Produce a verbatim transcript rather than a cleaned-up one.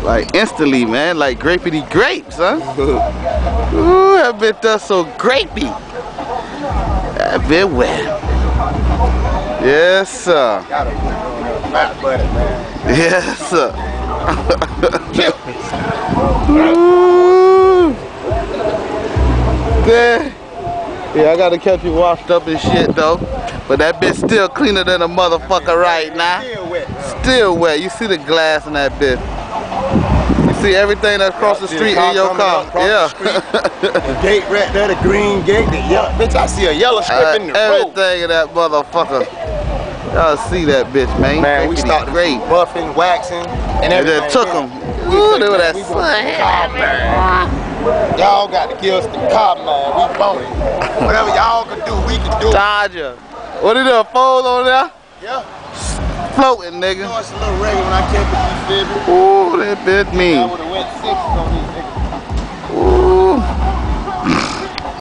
Like instantly, man. Like grapey grapes, huh? Ooh, that bit does so grapey. That bit wet. Yes, sir. Fat butter, man. Yes, sir. Ooh. Yeah. Yeah, I gotta catch you washed up and shit though. But that bitch still cleaner than a motherfucker right now. Still wet. Bro. Still wet. You see the glass in that bitch. You see everything that's across the street in your car. Yeah. The gate right there, the green gate, the yellow. Bitch, I see a yellow strip Uh, in the road. everything in that motherfucker. Y'all see that bitch, man. Man, we started great. buffing, waxing, and And everything. then took them. We Ooh, took they were that we gonna car, man. Y'all got to give us the car, man. We bone it. Whatever y'all can do, we can do it. Dodger. What is there, a fold on there? Yeah. Floating, You nigga. know it's a little regular when I kept it, you feel me? Ooh, that bitch I mean. would have went six on